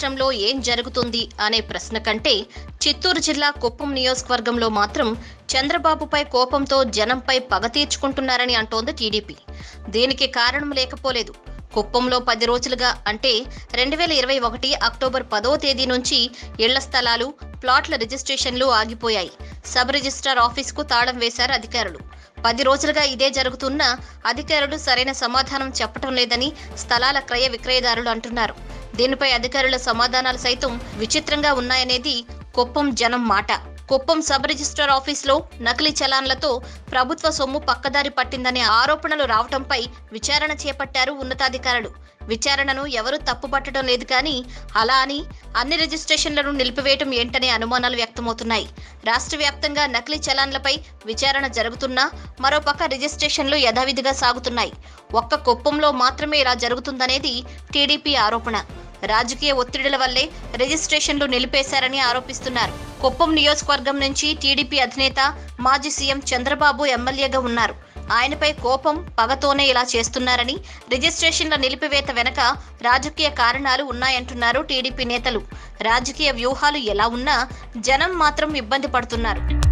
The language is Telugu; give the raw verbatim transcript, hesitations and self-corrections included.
రాష్ట్రంలో ఏం జరుగుతుంది అనే ప్రశ్న కంటే చిత్తూరు జిల్లా కుప్పం నియోజకవర్గంలో మాత్రం చంద్రబాబుపై కోపంతో జనంపై పగ తీర్చుకుంటున్నారని అంటోంది టీడీపీ. దీనికి కారణం లేకపోలేదు. కుప్పంలో పది రోజులుగా అంటే రెండు వేల ఇరవై ఒకటి అక్టోబర్ పదో తేదీ నుంచి ఇళ్ల స్థలాలు, ప్లాట్ల రిజిస్ట్రేషన్లు ఆగిపోయాయి. సబ్ రిజిస్ట్రార్ ఆఫీసుకు తాళం వేశారు అధికారులు. పది రోజులుగా ఇదే జరుగుతున్నా అధికారులు సరైన సమాధానం చెప్పటం లేదని స్థలాల క్రయ విక్రయదారులు అంటున్నారు. దీనిపై అధికారుల సమాధానాలు సైతం విచిత్రంగా ఉన్నాయనేది కుప్పం జనం మాట. కుప్పం సబ్ రిజిస్ట్రార్ ఆఫీసులో నకిలీ చలాన్లతో ప్రభుత్వ సొమ్ము పక్కదారి పట్టిందనే ఆరోపణలు రావటంపై విచారణ చేపట్టారు ఉన్నతాధికారులు. విచారణను ఎవరూ తప్పుపట్టడం లేదు, కానీ అలా అని అన్ని రిజిస్ట్రేషన్లను నిలిపివేయటం ఏంటనే అనుమానాలు వ్యక్తమవుతున్నాయి. రాష్ట్ర వ్యాప్తంగా నకిలీ చలాన్లపై విచారణ జరుగుతున్నా మరోపక్క రిజిస్ట్రేషన్లు యథావిధిగా సాగుతున్నాయి. ఒక్క కుప్పంలో మాత్రమే ఇలా జరుగుతుందనేది టీడీపీ ఆరోపణ. రాజకీయ ఒత్తిడిల వల్లే రిజిస్ట్రేషన్లు నిలిపేశారని ఆరోపిస్తున్నారు. కుప్పం నియోజకవర్గం నుంచి టీడీపీ అధినేత మాజీ సీఎం చంద్రబాబు ఎమ్మెల్యేగా ఉన్నారు. ఆయనపై కోపం, పగతోనే ఇలా చేస్తున్నారని, రిజిస్ట్రేషన్ల నిలిపివేత వెనక రాజకీయ కారణాలు ఉన్నాయంటున్నారు టీడీపీ నేతలు. రాజకీయ వ్యూహాలు ఎలా ఉన్నా జనం మాత్రం ఇబ్బంది పడుతున్నారు.